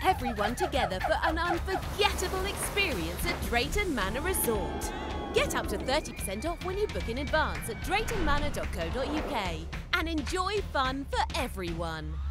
everyone together for an unforgettable experience at Drayton Manor Resort. Get up to 30% off when you book in advance at draytonmanor.co.uk and enjoy fun for everyone.